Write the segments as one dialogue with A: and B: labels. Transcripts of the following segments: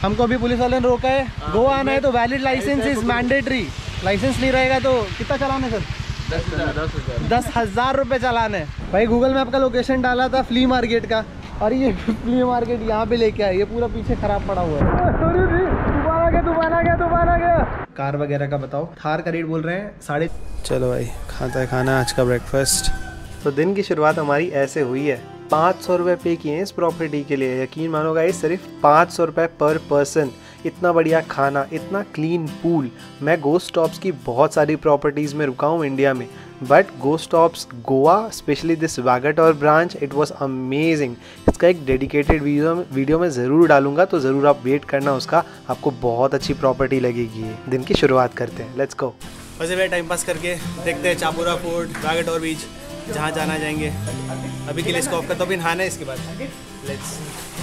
A: हमको अभी पुलिस वाले ने रोका है। गोवा आना है तो valid licence is mandatory. Licence नहीं रहेगा तो कितना चलाना है सर? 10,000 रुपये चलाना है भाई। गूगल मैप का लोकेशन डाला था फ्ली मार्केट का, और ये फ्ली मार्केट यहाँ पे लेके आए। ये पूरा पीछे खराब पड़ा हुआ है। तूफान आ गया। कार वगैरह का बताओ। थार का रेट बोल रहे हैं 3.5। चलो भाई खाता है खाना आज का ब्रेकफास्ट। तो दिन की शुरुआत हमारी ऐसे हुई है। 500 रुपये पे किए हैं इस प्रॉपर्टी के लिए। यकीन मानो गाइस, सिर्फ 500 रुपये पर पर्सन। इतना बढ़िया खाना, इतना क्लीन पूल। मैं गोस्ट स्टॉप्स की बहुत सारी प्रॉपर्टीज़ में रुका हूँ इंडिया में, बट गोस्ट Stops Goa, specially this Vagator branch, it was amazing. इसका एक डेडिकेटेड वीडियो मैं ज़रूर डालूंगा, तो ज़रूर आप वेट करना उसका। आपको बहुत अच्छी प्रॉपर्टी लगेगी। ये दिन की शुरुआत करते हैं, लेट्स गो। वैसे भाई टाइम पास करके देखते हैं चापुरा फोर्ट, वागेटोर बीच, जहाँ जाना जाएंगे। अभी के लिए इसको ऑफ करता हूँ, अभी नहाना है इसके बाद। लेट्स।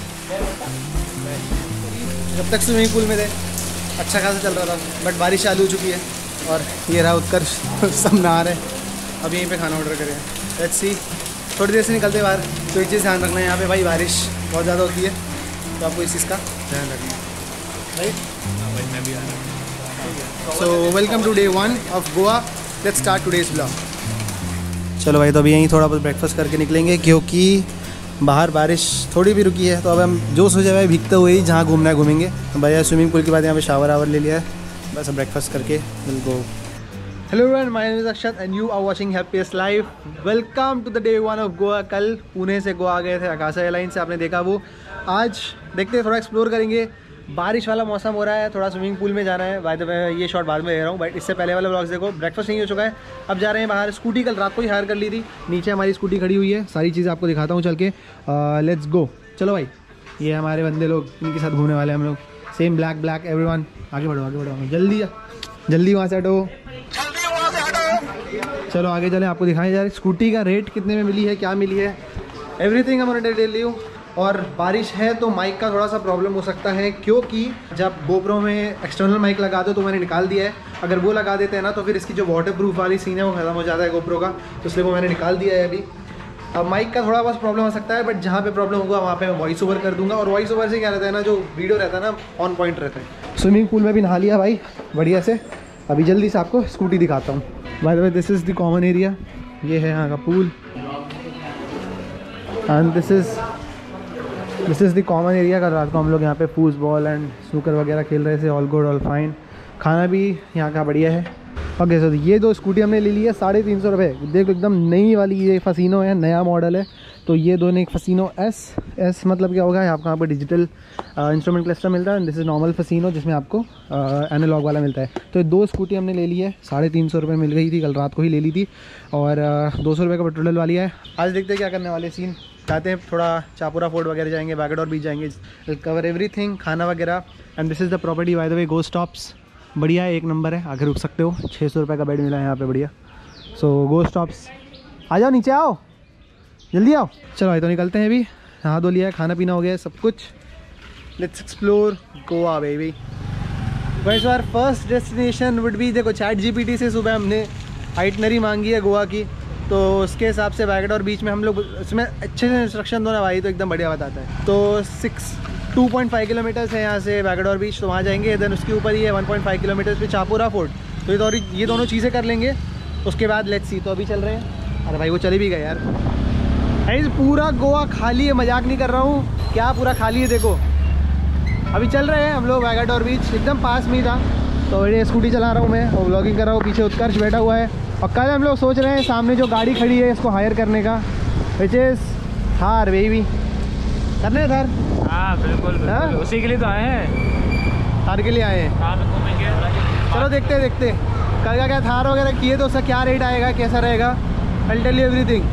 A: जब तक स्विमिंग पूल में थे अच्छा खासा चल रहा था, बट बारिश चालू हो चुकी है और ये रहा उत्कर्ष सब नहा रहे हैं। अब यहीं पे खाना ऑर्डर करें। Let's see. थोड़ी देर से निकलते बाहर, तो एक चीज़ ध्यान रखना है, यहाँ पे भाई बारिश बहुत ज़्यादा होती है, तो आपको इस चीज़ का ध्यान रखना है। राइट, मैं भी आ रहा हूँ। So welcome to day 1 of Goa. Let's start today's vlog. चलो भाई, तो अभी यहीं थोड़ा बहुत ब्रेकफास्ट करके निकलेंगे, क्योंकि बाहर बारिश थोड़ी भी रुकी है। तो अब हम जो सोचे भाई भीगते हुए ही जहाँ घूमना है घूमेंगे। भैया स्विमिंग पूल के बाद यहाँ पे शावर आवर ले लिया है, बस अब ब्रेकफास्ट करके will go. Hello everyone, my name is Akshat and you are watching happiest life. Welcome to the day 1 of Goa. कल पुणे से गोवा गए थे आकाशा एयरलाइन से, आपने देखा वो। आज देखते हैं, थोड़ा एक्सप्लोर करेंगे। बारिश वाला मौसम हो रहा है, थोड़ा स्विमिंग पूल में जाना है। बाय द वे ये शॉट बाद में ले रहा हूँ, बट इससे पहले वाला व्लॉग्स देखो। ब्रेकफास्ट नहीं हो चुका है, अब जा रहे हैं बाहर। स्कूटी कल रात को ही हायर कर ली थी, नीचे हमारी स्कूटी खड़ी हुई है। सारी चीज़ें आपको दिखाता हूँ चल के। Let's go. चलो भाई, ये हमारे बंदे लोग, इनके साथ घूमने वाले हम लोग। Same black everyone. आगे बढ़ो आगे बढ़ो, जल्दी वहाँ से हटो। चलो आगे चलें, आपको दिखाएं यार स्कूटी का रेट कितने में मिली है, क्या मिली है, एवरीथिंग हम डिटेल ली हूँ। और बारिश है तो माइक का थोड़ा सा प्रॉब्लम हो सकता है, क्योंकि जब गोप्रो में एक्सटर्नल माइक लगा दो तो मैंने निकाल दिया है। अगर वो लगा देते हैं ना तो फिर इसकी जो वाटरप्रूफ वाली सीन है वो ख़त्म हो जाता है गोप्रो का, तो इसलिए वो मैंने निकाल दिया है अभी। अब माइक का थोड़ा बहुत प्रॉब्लम हो सकता है, बट जहाँ पे प्रॉब्लम होगा वहाँ पे मैं वॉइस ओवर कर दूंगा। और वॉइस ओवर से क्या रहता है ना, जो वीडियो रहता है ना, ऑन पॉइंट रहता है। स्विमिंग पूल में भी नहा लिया भाई बढ़िया से। अभी जल्दी से आपको स्कूटी दिखाता हूँ। By the way, this is the common area. ये है यहाँ का pool, and this is the common area. कल रात को हम लोग यहाँ पे फूटबॉल एंड स्नूकर वगैरह खेल रहे थे। All good all fine. खाना भी यहाँ का बढ़िया है। ओके सर, ये दो स्कूटी हमने ले ली है 350 रुपये। देखो एकदम नई वाली ये फसीनो है, नया मॉडल है। तो ये दोनों, एक फसीनो एस मतलब क्या होगा, आपको यहाँ पर डिजिटल इंस्ट्रूमेंट क्लस्टर मिलता है। दिस इज़ नॉर्मल फसीनो, जिसमें आपको एनालॉग वाला मिलता है। तो ये दो स्कूटी हमने ले ली है, 350 रुपये मिल गई थी, कल रात को ही ले ली थी। और 200 रुपये का पेट्रोल वाली है। आज देखते हैं क्या करने वाले सीन। चाहते हैं थोड़ा चापुरा फोर्ट वगैरह जाएंगे, वागेटोर बीच जाएंगे, कवर एवरीथिंग, खाना वगैरह। And this is the property by the way, गोस्ट स्टॉप्स। बढ़िया है, एक नंबर है, आगे रुक सकते हो। 600 रुपये का बेड मिला है यहाँ पे, बढ़िया। सो गोस्ट स्टॉप्स, आ जाओ नीचे आओ, जल्दी आओ। चलो भाई, तो निकलते हैं अभी। नहा धो लिया है, खाना पीना हो गया है, सब कुछ। Let's explore Goa baby. बस यार, फर्स्ट डेस्टिनेशन वुड बी, देखो चैट जीपीटी से सुबह हमने आइटनरी मांगी है गोवा की, तो उसके हिसाब से वागेटोर बीच में हम लोग, उसमें अच्छे से इंस्ट्रक्शन दो ना भाई, तो एकदम बढ़िया बताता है। तो 2.5 किलोमीटर्स है यहाँ से वागेटोर बीच, तो वहाँ जाएंगे। देन उसके ऊपर ही है 1.5 किलोमीटर्स पे चापुरा फोर्ट। तो ये दोनों चीज़ें कर लेंगे, उसके बाद लेट्स सी। तो अभी चल रहे हैं। अरे भाई वो चले भी गए यार। भाई पूरा गोवा खाली है, मजाक नहीं कर रहा हूँ, क्या पूरा खाली है देखो। अभी चल रहे हैं हम लोग वागेटोर बीच, एकदम पास में ही था। तो ये स्कूटी चला रहा हूँ मैं और व्लॉगिंग कर रहा हूँ, पीछे उत्कर्ष बैठा हुआ है। और कल हम लोग सोच रहे हैं सामने जो गाड़ी खड़ी है इसको हायर करने का, विच इज़ थार बेबी। करने थार?
B: हाँ बिल्कुल, उसी के लिए तो आए हैं।
A: थार के लिए आए हैं।
B: हाँ, घूमेंगे।
A: चलो देखते कल का क्या थार वगैरह किए तो उसका क्या रेट आएगा, कैसा रहेगा, आई टेल यू एवरीथिंग।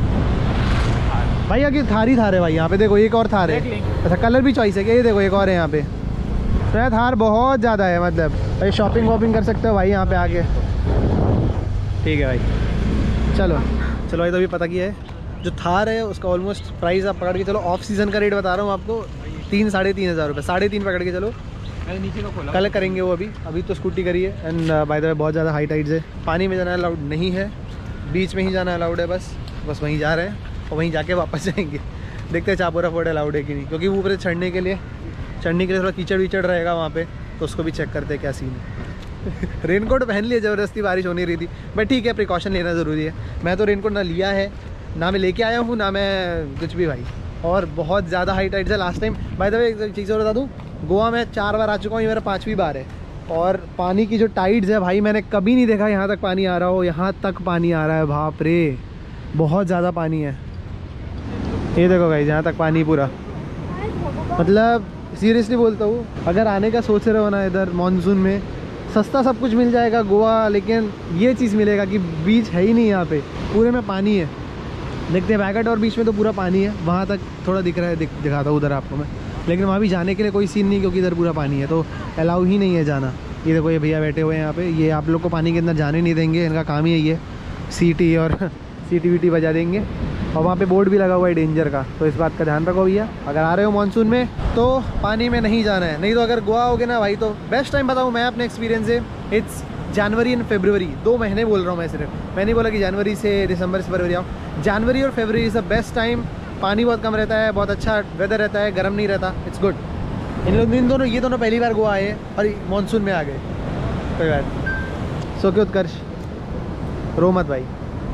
A: भाई आगे थार है भाई, यहाँ पे देखो एक और थार है। अच्छा, कलर भी चॉइस है क्या? ये देखो एक और है यहाँ पे। तो यार थार बहुत ज़्यादा है, मतलब भाई शॉपिंग वॉपिंग कर सकते हो भाई यहाँ पे आके। ठीक है भाई, चलो भाई। तो अभी पता किया है जो थार है उसका ऑलमोस्ट प्राइस आप पकड़ के चलो, ऑफ सीज़न का रेट बता रहा हूँ आपको, 3-3.5 हज़ार रुपये, 3.5 पकड़ के चलो।
B: नीचे को खोला,
A: कल करेंगे वो। अभी तो स्कूटी करी है। एंड बाय द वे बहुत ज़्यादा हाई टाइड्स है, पानी में जाना अलाउड नहीं है, बीच में ही जाना अलाउड है। बस वहीं जा रहे हैं और वहीं जाके वापस जाएंगे। देखते हैं चापुरा फोर्ट अलाउड है कि नहीं, क्योंकि ऊपर चढ़ने के लिए चढ़ने के लिए थोड़ा कीचड़ वीचड़ रहेगा वहाँ पे, तो उसको भी चेक करते हैं क्या सीन है। रेनकोट पहन लिया, ज़बरदस्ती बारिश हो नहीं रही थी, बट ठीक है, प्रिकॉशन लेना ज़रूरी है। मैं तो रेनकोट ना लिया है, ना मैं लेके आया हूँ, ना मैं कुछ भी भाई। और बहुत ज़्यादा हाई टाइड है last time. By the way एक चीज़ और बता दूँ, गोवा में 4 बार आ चुका हूँ, ये मेरा 5वीं बार है। और पानी की जो टाइड्स है भाई, मैंने कभी नहीं देखा यहाँ तक पानी आ रहा हो। यहाँ तक पानी आ रहा है, बाप रे, बहुत ज़्यादा पानी है। ये देखो गाइस, यहाँ तक पानी पूरा, मतलब सीरियसली बोलता हूँ, अगर आने का सोच रहे हो ना इधर मॉनसून में, सस्ता सब कुछ मिल जाएगा गोवा, लेकिन ये चीज़ मिलेगा कि बीच है ही नहीं यहाँ पे, पूरे में पानी है। देखते हैं बैगट और बीच में तो पूरा पानी है, वहाँ तक थोड़ा दिख रहा है, दिखाता हूँ उधर आपको मैं, लेकिन वहाँ भी जाने के लिए कोई सीन नहीं, क्योंकि इधर पूरा पानी है, तो अलाउ ही नहीं है जाना। ये देखो, ये भैया बैठे हुए हैं यहाँ पे, ये आप लोग को पानी के अंदर जाने नहीं देंगे, इनका काम ही यही है, सीटी और सीटी वीटी बजा देंगे। और वहाँ पे बोर्ड भी लगा हुआ है डेंजर का, तो इस बात का ध्यान रखो भैया, अगर आ रहे हो मानसून में तो पानी में नहीं जाना है। नहीं तो अगर गोवा होगे ना भाई, तो बेस्ट टाइम बताऊँ मैं अपने एक्सपीरियंस से, इट्स जनवरी एंड फरवरी, 2 महीने बोल रहा हूँ मैं सिर्फ, मैं नहीं बोला कि जनवरी से दिसंबर से फरवरी आओ, जनवरी और फरवरी इज़ द बेस्ट टाइम। पानी बहुत कम रहता है, बहुत अच्छा वेदर रहता है, गर्म नहीं रहता, इट्स गुड। ये दोनों पहली बार गोवा आए और मानसून में आ गए, कोई बात। सो क्यों उत्कर्ष, रो मत भाई।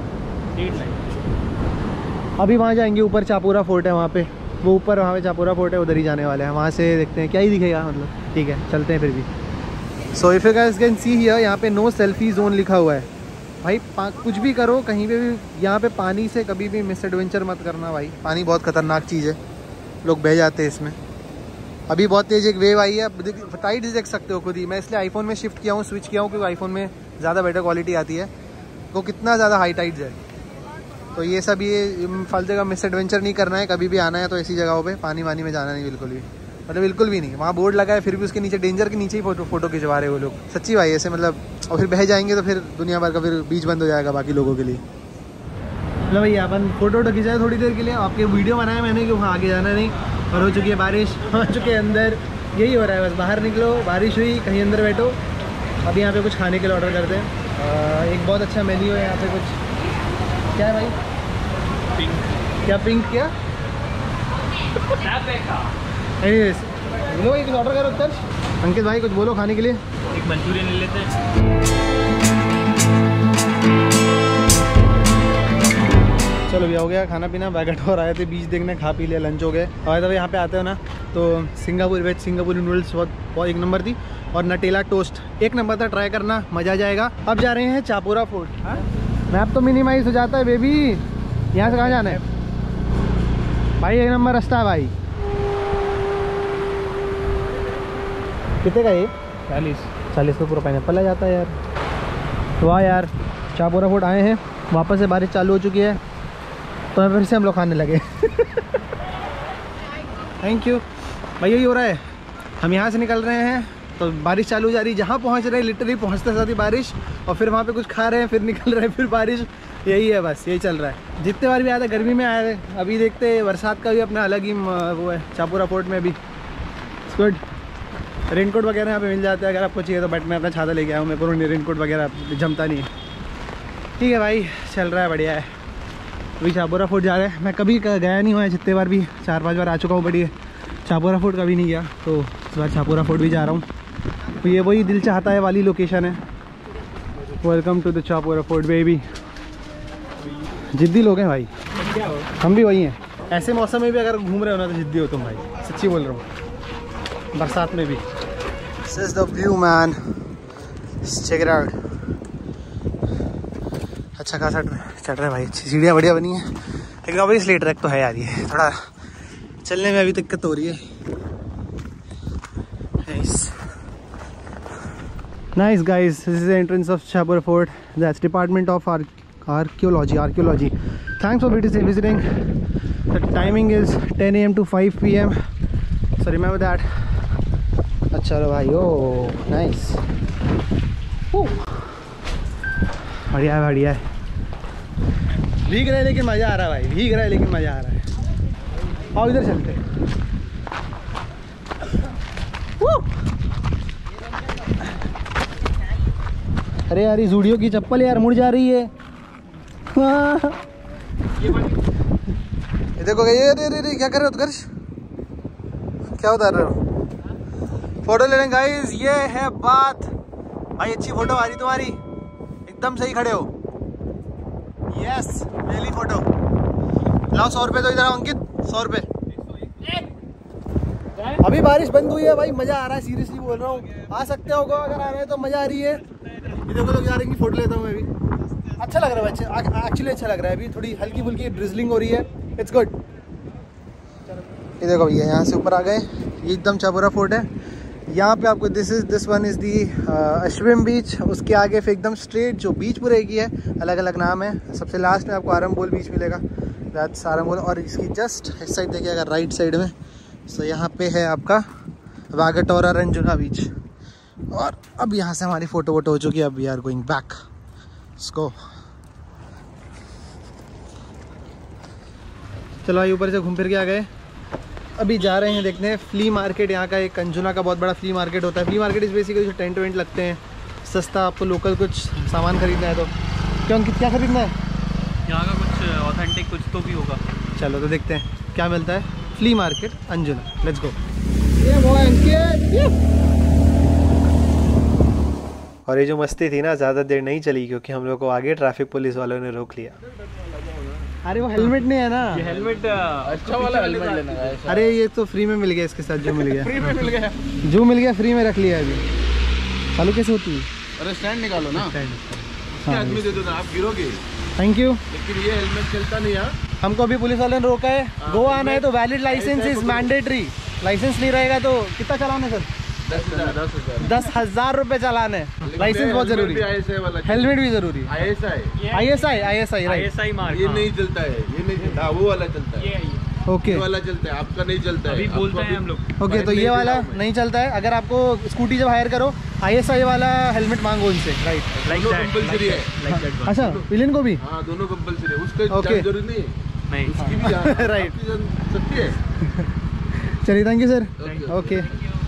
A: अभी वहाँ जाएंगे, ऊपर चापूरा फोर्ट है वहाँ पे, वो ऊपर वहाँ पे चापूरा फोर्ट है, उधर ही जाने वाले हैं, वहाँ से देखते हैं क्या ही दिखेगा, मतलब ठीक है, चलते हैं फिर भी। So if you guys can see here, यहाँ पे नो सेल्फी जोन लिखा हुआ है भाई। कुछ भी करो कहीं पे भी, यहाँ पे पानी से कभी भी मिस एडवेंचर मत करना भाई, पानी बहुत खतरनाक चीज़ है, लोग बह जाते हैं इसमें। अभी बहुत तेज़ एक वेव आई है, टाइड देख सकते हो खुद ही। मैं इसलिए आईफोन में शिफ्ट किया हूँ, स्विच किया हूँ, क्योंकि आईफोन में ज़्यादा बेटर क्वालिटी आती है, तो कितना ज़्यादा हाई टाइड्स है। तो ये सब, ये फालतू जगह मिस एडवेंचर नहीं करना है, कभी भी आना है तो ऐसी जगहों पे पानी वानी में जाना नहीं, बिल्कुल भी, मतलब बिल्कुल भी नहीं। वहाँ बोर्ड लगा है, फिर भी उसके नीचे डेंजर के नीचे ही फोटो खिंचवा रहे वो लोग, सच्ची भाई ऐसे, मतलब। और फिर बह जाएंगे तो फिर दुनिया भर का फिर बीच बंद हो जाएगा बाकी लोगों के लिए। मतलब भैया अपन फोटो खिंचाए थोड़ी देर के लिए, आपके वीडियो बनाया मैंने कि वहाँ आगे जाना नहीं, और हो चुकी है बारिश, आ चुके अंदर, यही हो रहा है बस, बाहर निकलो, बारिश हुई, कहीं अंदर बैठो। अभी यहाँ पे कुछ खाने के लिए ऑर्डर करते हैं, एक बहुत अच्छा मेन्यू है यहाँ पे। कुछ क्या है भाई, पिंक, क्या पिंक, क्या लो, एक ऑर्डर करो उत्कर्ष। अंकित भाई कुछ बोलो खाने के लिए।
B: एक मंचूरियन ले लेते हैं।
A: चलो भी हो गया खाना पीना, बैगट और आए थे बीच देखने, खा पी लिया, लंच हो गए। और तब यहाँ पे आते हो ना तो सिंगापुर वेज सिंगापुरी नूडल्स बहुत एक नंबर थी, और नटेला टोस्ट एक नंबर था, ट्राई करना, मज़ा आ जाएगा। अब जा रहे हैं चापूरा फोर्ट। मैप तो मिनिमाइज हो जाता है बेबी, यहाँ से कहाँ जाना है भाई, एक नंबर रास्ता है भाई। कितने का ये? 40 का पूरा पाइनएप्पल आ जाता है यार। वाह यार, चापूरा फोर्ट आए हैं, वापस से बारिश चालू हो चुकी है, तो फिर से हम लोग खाने लगे। थैंक यू भाई। यही हो रहा है, हम यहाँ से निकल रहे हैं तो बारिश चालू हो जा रही है, जहाँ पहुँच रहे हैं लिटरली पहुँचते साथ ही बारिश, और फिर वहाँ पे कुछ खा रहे हैं, फिर निकल रहे हैं, फिर बारिश, यही है बस, यही चल रहा है। जितने बार भी आया था गर्मी में आए थे, अभी देखते हैं बरसात का भी अपना अलग ही वो है चापूरा फोर्ट में भी। गुड, रेनकोट वगैरह यहाँ पे मिल जाता है अगर आपको चाहिए तो, बट मैं अपना छाता लेके आया हूँ, मेरे को रेनकोट वगैरह जमता नहीं है। ठीक है भाई, चल रहा है, बढ़िया है। अभी चापूरा फोर्ट जा रहे हैं, मैं कभी गया नहीं हुआ, जितने बार भी 4-5 बार आ चुका हूँ, बढ़िया चापूरा फोर्ट कभी नहीं गया, तो इस बार चापूरा फोर्ट भी जा रहा हूँ। तो ये वही दिल चाहता है वाली लोकेशन है। Welcome to the Chapora fort baby. जिद्दी लोग हैं भाई, हम भी वही हैं। ऐसे मौसम में भी अगर घूम रहे हो ना तो जिद्दी हो तुम भाई, सच्ची बोल रहा हूँ, बरसात में भी। This is the view man, check it out. अच्छा खासा चढ़ रहा है भाई, अच्छी सीढ़ियाँ बढ़िया बनी है, लेकिन ऑब्वियसली ट्रैक तो है यार, ये थोड़ा चलने में अभी दिक्कत हो रही है। Nice guys, this is the entrance of Chapura Fort. That's Department of Archaeology. Thanks for visiting. The timing is 10 AM to 5 PM. So remember that. अच्छा लो भाई, oh nice. बढ़िया है, बढ़िया है। भीग रहा है लेकिन मज़ा आ रहा है भाई, भीग रहा है लेकिन मज़ा आ रहा है। आओ इधर चलते हैं। अरे यार ये जूडियो की चप्पल यार मुड़ जा रही है। ये देखो, ये क्या कर रहे हो उत्कर्ष, क्या उतार रहे हो? फोटो ले लें गाइस, ये है बात भाई। अच्छी फोटो आ रही तुम्हारी, एकदम सही खड़े हो। यस, ले ली फोटो। लाओ 100 रुपये तो इधर आओ अंकित, 100 रुपये। अभी बारिश बंद हुई है भाई, मजा आ रहा है, सीरियसली बोल रहा हूँ। आ सकते हो अगर आ रहे हैं तो, मजा आ रही है। ये देखो लोग जा रहे हैं, फोटो लेता हूँ मैं भी। अच्छा लग रहा है बच्चे, एक्चुअली अच्छा लग रहा है। अभी थोड़ी हल्की फुल्की ड्रिजलिंग हो रही है, इट्स गुड। ये देखो भैया, यहाँ से ऊपर आ गए, ये एकदम चाबुरा फोर्ट है। यहाँ पे आपको this one is the Ashwem beach. उसके आगे फिर एकदम स्ट्रेट जो बीच पूरे की है, अलग अलग नाम है। सबसे लास्ट में आपको आरंबोल बीच मिलेगा, दैट्स आरंबोल। और इसकी जस्ट इस साइड देखिए अगर राइट साइड में, तो यहाँ पे है आपका वागटोरा रंजुना बीच। और अब यहाँ से हमारी फ़ोटो वोटो हो चुकी है, अब we are going back. Let's go. चलो भाई, ऊपर से घूम फिर के आ गए, अभी जा रहे हैं देखने हैं फ्ली मार्केट। यहाँ का एक अंजुना का बहुत बड़ा फ्ली मार्केट होता है। फ्ली मार्केट इस बेसिकली जो टेंट वेंट लगते हैं, सस्ता आपको लोकल कुछ सामान खरीदना है तो। क्यों क्या खरीदना है?
B: यहाँ का कुछ ऑथेंटिक कुछ तो भी होगा।
A: चलो तो देखते हैं क्या मिलता है flea market Anjuna. Let's go. और ये जो मस्ती थी ना, ज़्यादा देर नहीं चली क्योंकि हम लोग को आगे ट्रैफिक पुलिस वालों ने रोक लिया। अरे वो हेलमेट नहीं है ना,
B: ये हेलमेट अच्छा वाला हेलमेट लेना है।
A: अरे ये तो फ्री में मिल गया, इसके साथ जो मिल गया
B: फ्री में मिल गया,
A: जो मिल गया फ्री में रख लिया अभी। चालू कैसे होती है?
C: अरे स्टैंड निकालो ना,
A: हाँ,
C: आदमी दे दो ना, आप गिरोगे।
A: Thank you.
C: लेकिन ये हेलमेट चलता नहीं है।
A: हमको अभी पुलिस वाले ने रोका है। गोवा आना है तो valid licence is mandatory. Licence नहीं रहेगा तो कितना चलाना है सर? 10,000 रुपए चलाना है। लाइसेंस बहुत जरूरी है, हेलमेट भी जरूरी है।
B: ISI mark.
C: ये नहीं चलता है, ये नहीं चलता, वो वाला चलता है।
A: ओके,
C: ये वाला चलता है, आपका नहीं चलता है।
B: अभी बोलते हैं हम लोग।
A: ओके, तो ये वाला नहीं चलता है। अगर आपको स्कूटी जब हायर करो, ISI वाला हेलमेट मांगो उनसे, राइट?
C: दोनों कंपलसरी है।
A: अच्छा, विलेन को भी?
C: हाँ, दोनों कंपलसरी है। उसका
A: Okay.
C: जरूरी नहीं है,
B: नहीं
C: उसकी भी जान
A: Right.
C: आपकी जान सकती है।
A: चलिए, thank you sir.
C: Okay.
A: Okay,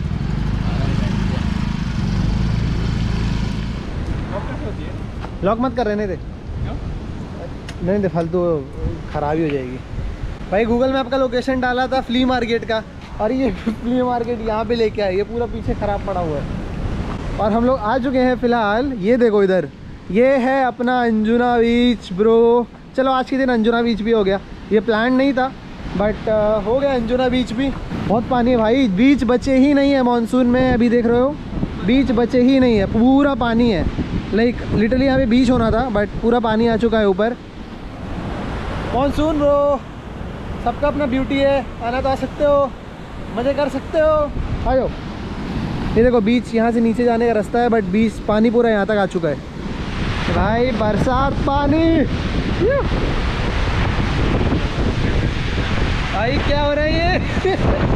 A: lock मत कर, रहने दे, नहीं दे, फालतू खराबी हो जाएगी। भाई गूगल मैप का लोकेशन डाला था फ्ली मार्केट का, और ये फ्ली मार्केट यहाँ पे लेके आए, ये पूरा पीछे ख़राब पड़ा हुआ है। और हम लोग आ चुके हैं फ़िलहाल, ये देखो इधर, ये है अपना अंजुना बीच ब्रो। चलो आज के दिन अंजुना बीच भी हो गया, ये प्लान नहीं था बट हो गया अंजुना बीच भी। बहुत पानी है भाई, बीच बचे ही नहीं है मानसून में, अभी देख रहे हो बीच बचे ही नहीं है, पूरा पानी है। लाइक लिटरली यहाँ पे बीच होना था बट पूरा पानी आ चुका है ऊपर। मानसून ब्रो, सबका अपना ब्यूटी है, आना तो आ सकते हो, मज़े कर सकते हो, आयो। ये देखो बीच, यहाँ से नीचे जाने का रास्ता है बट बीच पानी पूरा यहाँ तक आ चुका है भाई, बरसात पानी। भाई क्या हो रहा है ये?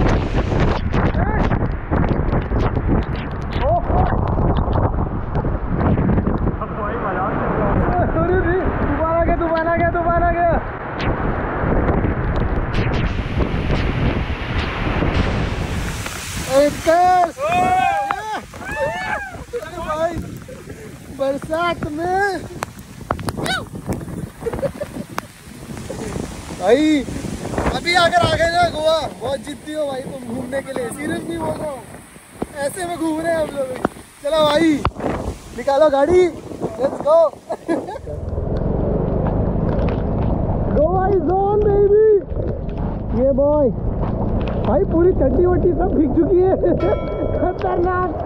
A: तूफान आ गया। भाई बरसात में भाई, अभी अगर आ गए ना गोवा, बहुत जिद्दी हो भाई तुम घूमने के लिए, सीरियसली बोल रहा हूँ, ऐसे में घूम रहे हैं हम लोग। चलो भाई निकालो गाड़ी, let's go. Goa is on baby. ये बॉय भाई, पूरी चड्डी वड्डी सब भीग चुकी है, खतरनाक।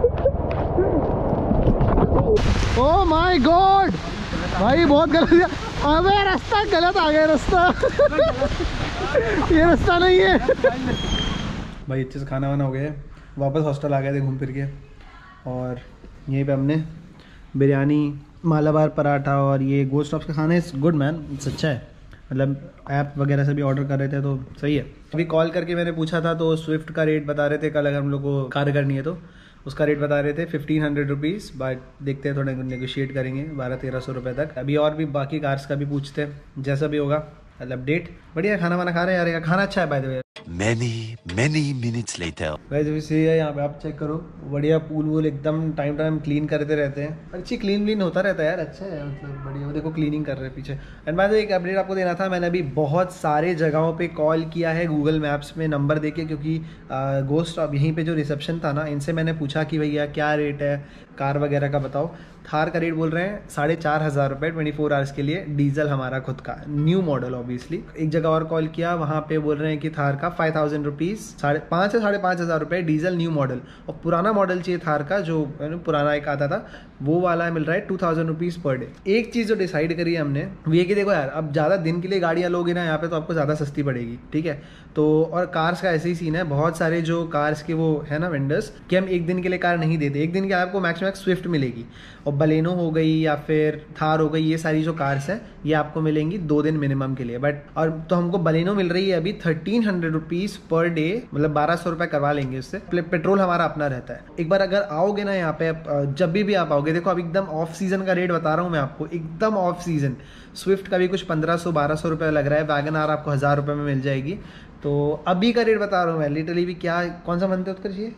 A: ओ माय गॉड भाई, बहुत गलत। अबे रास्ता गलत आ गया, रास्ता ये रास्ता नहीं है भाई। अच्छे से खाना वाना हो गया, वापस हॉस्टल आ गए थे घूम फिर के, और यहीं पे हमने बिरयानी, मालाबार पराठा और ये गोश्त शॉप्स का खाना इज़ गुड मैन, इट्स अच्छा है। मतलब ऐप वगैरह से भी ऑर्डर कर रहे थे तो सही है। अभी कॉल करके मैंने पूछा था तो स्विफ्ट का रेट बता रहे थे, कल अगर हम लोग को कार करनी है तो उसका रेट बता रहे थे 1500 रुपीज़, बट देखते हैं, थोड़ा नेगोशिएट करेंगे 1200-1300 रुपये तक। अभी और भी बाकी कार्स का भी पूछते हैं, जैसा भी होगा मतलब अपडेट। बढ़िया खाना वाना खा रहे हैं यार, खाना अच्छा है by the way.
D: Many minutes later.
A: Guys वैसे है यहाँ पे आप चेक करो, बढ़िया पूल वूल एकदम टाइम टाइम क्लीन करते रहते हैं, अच्छी क्लीन होता रहता है यार, अच्छा है मतलब बढ़िया। वो देखो क्लीनिंग कर रहे हैं पीछे। एंड बाद एक अपडेट आपको देना था, मैंने अभी बहुत सारे जगहों पे कॉल किया है गूगल मैप्स में नंबर देके, क्योंकि गोस्ट अब यहीं पे जो रिसेप्शन था ना, इनसे मैंने पूछा कि भैया क्या रेट है कार वगैरह का बताओ। थार का रेट बोल रहे हैं 4,500 रुपये 24 आवर्स के लिए, डीजल हमारा खुद का, न्यू मॉडल ऑब्वियसली। एक जगह और कॉल किया, वहाँ पे बोल रहे हैं कि थार का 5,000 रुपीज़, 5,500 से 5,500 रुपये डीजल न्यू मॉडल। और पुराना मॉडल चाहिए थार का, जो पुराना एक आता था, वो वाला मिल रहा है 2,000 रुपीज़ पर डे। एक चीज़ जो डिसाइड करी है हमने वो ये कि देखो यार, अब ज़्यादा दिन के लिए गाड़ियाँ लोगे ना यहाँ पे तो आपको ज़्यादा सस्ती पड़ेगी, ठीक है। तो और कार्स का ऐसे ही सीन है, बहुत सारे जो कार्स के वो है ना वेंडर्स, कि हम एक दिन के लिए कार नहीं देते। एक दिन के आपको मैक्स मैक्स स्विफ्ट मिलेगी, और बलेनो हो गई या फिर थार हो गई, ये सारी जो कार्स हैं ये आपको मिलेंगी 2 दिन मिनिमम के लिए। बट और तो हमको बलेनो मिल रही है अभी 1,300 रुपीज़ पर डे, मतलब 1,200 रुपये करवा लेंगे उससे। पेट्रोल हमारा अपना रहता है। एक बार अगर आओगे ना यहाँ पे, जब भी आप आओगे, देखो अब एकदम ऑफ सीजन का रेट बता रहा हूँ मैं आपको, एकदम ऑफ सीजन। स्विफ्ट का भी कुछ 1,500-1,200 रुपये लग रहा है, वैगन आर आपको 1,000 रुपये में मिल जाएगी। तो अभी का रेट बता रहा हूँ मैं, लिटरली भी क्या, कौन सा मंथ है उत्कर चाहिए,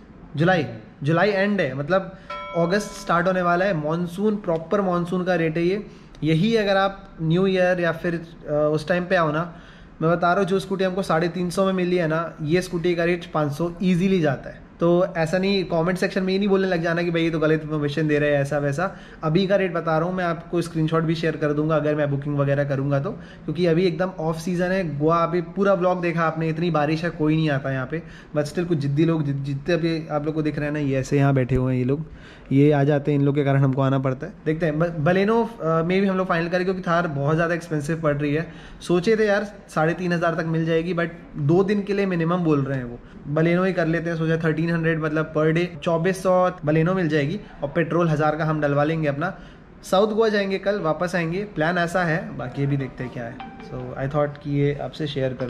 A: जुलाई एंड है, मतलब अगस्त स्टार्ट होने वाला है। मॉनसून, प्रॉपर मॉनसून का रेट है ये। यही अगर आप न्यू ईयर या फिर उस टाइम पे आओ ना, मैं बता रहा हूँ, जो स्कूटी हमको 350 में मिली है ना, ये स्कूटी का रेट 500 ईजिली जाता है। तो ऐसा नहीं, कमेंट सेक्शन में ये नहीं बोलने लग जाना कि भाई ये तो गलत इन्फॉर्मेशन दे रहे हैं ऐसा वैसा। अभी का रेट बता रहा हूँ मैं आपको, स्क्रीनशॉट भी शेयर कर दूंगा अगर मैं बुकिंग वगैरह करूंगा तो, क्योंकि अभी एकदम ऑफ सीजन है। गोवा अभी पूरा ब्लॉग देखा आपने, इतनी बारिश है, कोई नहीं आता यहाँ पे, बट स्टिल कुछ जिद्दी लोग, जितने अभी आप लोग को दिख रहे हैं ना, ये ऐसे यहाँ बैठे हुए हैं, ये लोग ये आ जाते हैं, इन लोग के कारण हमको आना पड़ता है। देखते हैं, बलेनो में भी हम लोग फाइनल करें, क्योंकि थार बहुत ज़्यादा एक्सपेंसिव पड़ रही है। सोचे थे यार 3,500 तक मिल जाएगी, बट 2 दिन के लिए मिनिमम बोल रहे हैं वो। बलेनो ही कर लेते हैं, सोचा 1,300 मतलब पर डे 2,400 बलेनो मिल जाएगी, और पेट्रोल 1,000 का हम डलवा लेंगे अपना। साउथ गोवा जाएंगे कल, वापस आएंगे, प्लान ऐसा है, बाकी ये भी देखते हैं क्या है। सो आई थॉट कि ये आपसे शेयर करूँ।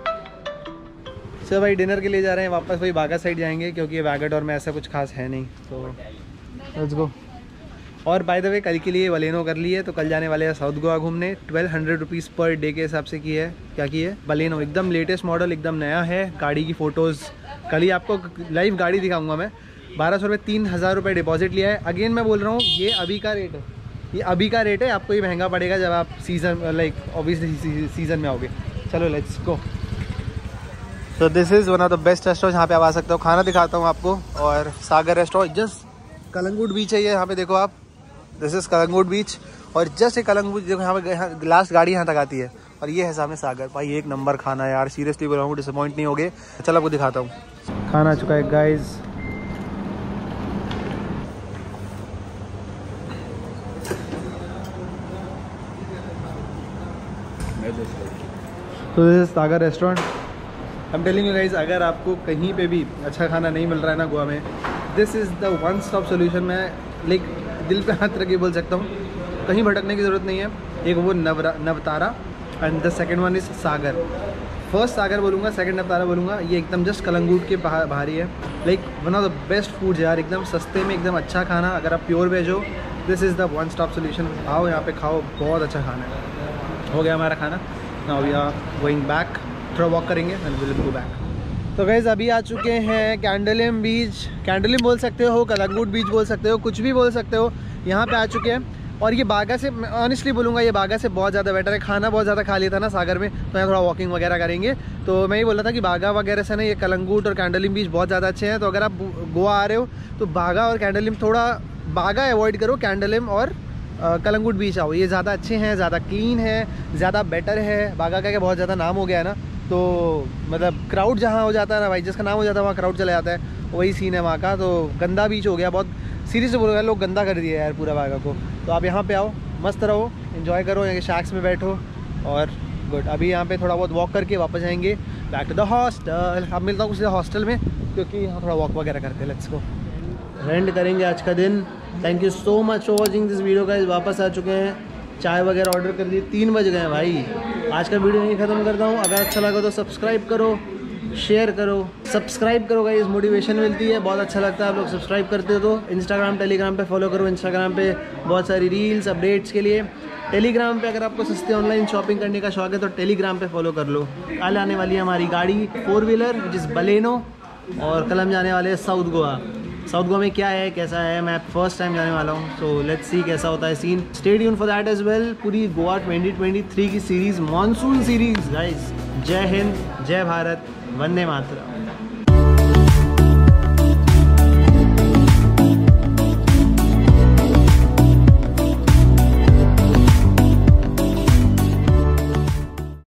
A: सर भाई डिनर के लिए जा रहे हैं वापस, वही बागा साइड जाएंगे, क्योंकि वैगाडोर में ऐसा कुछ खास है नहीं, तो लेट्स गो। और बाय द वे कल के लिए बलेनो कर लिए, तो कल जाने वाले हैं साउथ गोवा घूमने। 1,200 रुपीज़ पर डे के हिसाब से की है, क्या की है बलेनो, एकदम लेटेस्ट मॉडल, एकदम नया है। गाड़ी की फ़ोटोज़ कल ही आपको लाइव गाड़ी दिखाऊंगा मैं। 1,200 रुपये, 3,000 रुपये डिपॉजिट लिया है। अगेन मैं बोल रहा हूँ, ये अभी का रेट है, ये अभी का रेट है, आपको ये महंगा पड़ेगा जब आप सीज़न, लाइक ऑब्वियसली सीज़न में आओगे। चलो let's go. So this is one of the best restaurant, यहाँ पे आप आ सकते हो। खाना दिखाता हूँ आपको, और Sagar restaurant, just Calangute beach है ये, यहाँ पे देखो आप, दिस इज़ कलंगुट बीच, और जस्ट एक कलंगुट देखो, यहाँ पे लास्ट गाड़ी यहाँ तक आती है, और ये है सामने सागर। भाई एक नंबर खाना यार, सीरियसली बोल रहा हूँ, डिसअपॉइंट नहीं होगे। चलो आपको दिखाता हूँ। खाना आ चुका है गाइज, तो this is Sagar restaurant. I am telling you guys, अगर आपको कहीं पे भी अच्छा खाना नहीं मिल रहा है ना गोवा में, this is the one stop solution. मैं लाइक दिल पे हाथ रख के बोल सकता हूँ, कहीं भटकने की ज़रूरत नहीं है। एक वो Navtara, and the second one is Sagar. First Sagar बोलूँगा, सेकंड नवतारा बोलूँगा। ये एकदम जस्ट कलंगूट के बाहर ही है। Like one of the best food यार, एकदम सस्ते में एकदम अच्छा खाना। अगर आप प्योर वेज हो, this is the one stop solution. आओ यहाँ पे खाओ, बहुत अच्छा खाना है। हो गया हमारा खाना, now we are going back, थोड़ा वॉक करेंगे एंड विल गो बैक। तो गाइस अभी आ चुके हैं कैंडोलिम बीच। कैंडोलिम बोल सकते हो, कलंगुट बीच बोल सकते हो, कुछ भी बोल सकते हो। यहाँ पे आ चुके हैं, और ये बागा से, मैं ऑनेस्टली बोलूँगा, ये बागा से बहुत ज़्यादा बेटर है। खाना बहुत ज़्यादा खा लिया था ना सागर में, तो यहाँ थोड़ा वॉकिंग वगैरह करेंगे। तो मैं ये बोल रहा था कि बागा वगैरह से ना ये कलंगुट और कैंडोलिम बीच बहुत ज़्यादा अच्छे हैं। तो अगर आप गोवा आ रहे हो तो बागा और कैंडोलिम, थोड़ा बागा अवॉइड करो, कैंडोलिम और कलंगुट बीच आओ। ये ज़्यादा अच्छे हैं, ज़्यादा क्लीन है, ज़्यादा बेटर है। बागा का क्या बहुत ज़्यादा नाम हो गया है ना, तो मतलब क्राउड जहाँ हो जाता है ना भाई, जिसका नाम हो जाता है वहाँ क्राउड चला जाता है, वही सीन है वहाँ का। तो गंदा बीच हो गया, बहुत सीरियसली बोल रहे हैं, लोग गंदा कर दिया यार पूरा बागा को। तो आप यहाँ पे आओ, मस्त रहो, एंजॉय करो, यहाँ शैक्स में बैठो, और गुड। अभी यहाँ पे थोड़ा बहुत वॉक करके वापस जाएंगे बैक टू द हॉस्टल। अब मिलता हूँ कुछ हॉस्टल में, क्योंकि यहाँ थोड़ा वॉक वगैरह करते हैं। Let's go. रेंट करेंगे आज का दिन। Thank you so much for watching this video guys. वापस आ चुके हैं, चाय वगैरह ऑर्डर कर दी, 3 बज गए हैं भाई। आज का वीडियो यहीं ख़त्म करता हूँ। अगर अच्छा लगा तो सब्सक्राइब करो, शेयर करो, सब्सक्राइब करो गाइस, मोटिवेशन मिलती है, बहुत अच्छा लगता है आप लोग सब्सक्राइब करते हो। तो इंस्टाग्राम टेलीग्राम पे फॉलो करो, इंस्टाग्राम पे बहुत सारी रील्स अपडेट्स के लिए। टेलीग्राम पे अगर आपको सस्ते ऑनलाइन शॉपिंग करने का शौक है तो टेलीग्राम पे फॉलो कर लो। कल आने वाली है हमारी गाड़ी 4 व्हीलर जिस बलेनो, और कल हम जाने वाले हैं साउथ गोवा। साउथ गोवा में क्या है कैसा है, मैं फर्स्ट टाइम जाने वाला हूँ, सो लेट्स सी कैसा होता है scene. Stay tune for that as well. पूरी गोवा 2023 की सीरीज़, मॉनसून सीरीज़ गाइस। जय हिंद, जय भारत, वंदे मातरम।